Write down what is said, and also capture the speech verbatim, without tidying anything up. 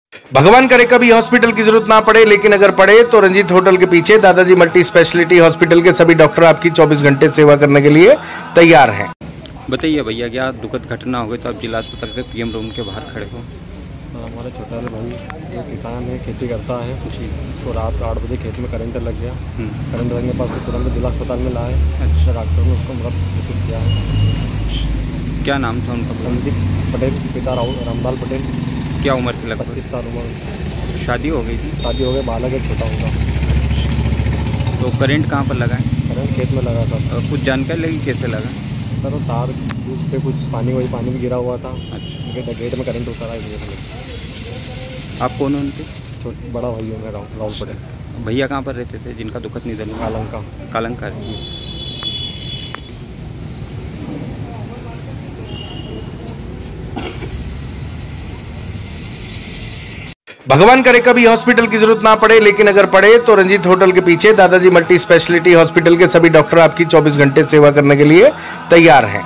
भगवान करे कभी हॉस्पिटल की जरूरत ना पड़े, लेकिन अगर पड़े तो रंजीत होटल के पीछे दादाजी मल्टी स्पेशलिटी हॉस्पिटल के सभी डॉक्टर आपकी चौबीस घंटे सेवा करने के लिए तैयार हैं। बताइए भैया, क्या दुखद घटना हो गई तो आप जिला अस्पताल के पीएम रूम के बाहर खड़े हो? हमारे छोटा वाले भाई जो किसान है, खेती करता है, तो रात आठ बजे खेत में करंट लग गया। करंट लगने के बाद तुरंत जिला अस्पताल में लाए। अच्छा। डॉक्टर ने उसको मृत घोषित किया है। क्या नाम था उनका? संदीप पटेल, पिता रामलाल पटेल। क्या उम्र थी? लगभग पच्चीस साल उम्र। शादी हो गई थी? शादी हो गई, बालक एक छोटा होगा। तो करंट कहाँ पर लगा है? करंट खेत में लगा सर। कुछ जानकारी लगी कैसे लगा? सर तार से कुछ पानी वही पानी भी गिरा हुआ था। अच्छा। गेट में करंट उतरा है। आप कौन हो उनके? छोटा बड़ा भाई है मेरा, राहुल पटेल। भैया कहाँ पर रहते थे जिनका दुखद निधन? कालंका। कालंका। भगवान करे कभी हॉस्पिटल की जरूरत ना पड़े, लेकिन अगर पड़े तो रंजीत होटल के पीछे दादाजी मल्टी स्पेशलिटी हॉस्पिटल के सभी डॉक्टर आपकी चौबीस घंटे सेवा करने के लिए तैयार हैं।